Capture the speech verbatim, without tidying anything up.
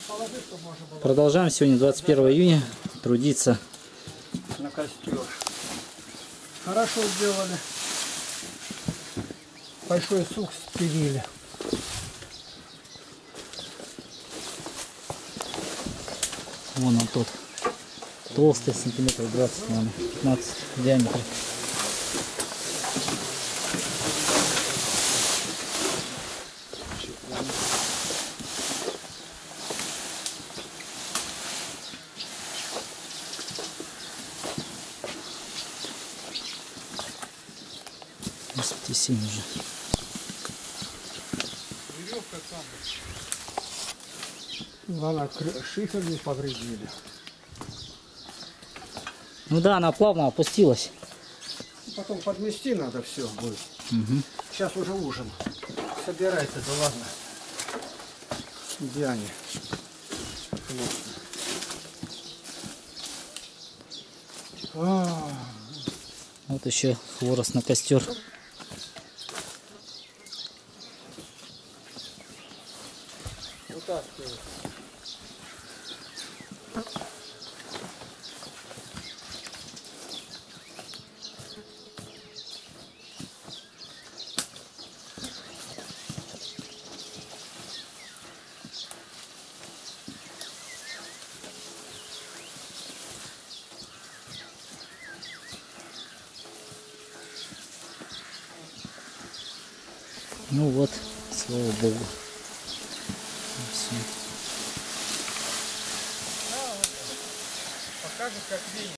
Продолжаем сегодня двадцать первое июня трудиться на костер. Хорошо сделали. Большой сук спилили. Вон он тот. Толстый, сантиметров двадцать, наверное, пятнадцать в диаметре. восемьдесят семь уже. Веревка там. Она шифер не повредили. Ну да, она плавно опустилась. Потом подмести надо все будет. Угу. Сейчас уже ужин. Собирайте, да ладно. Диане. А. Вот еще хворост на костер. Вот так. Ну вот, слава богу. Все. Покажет, как видно.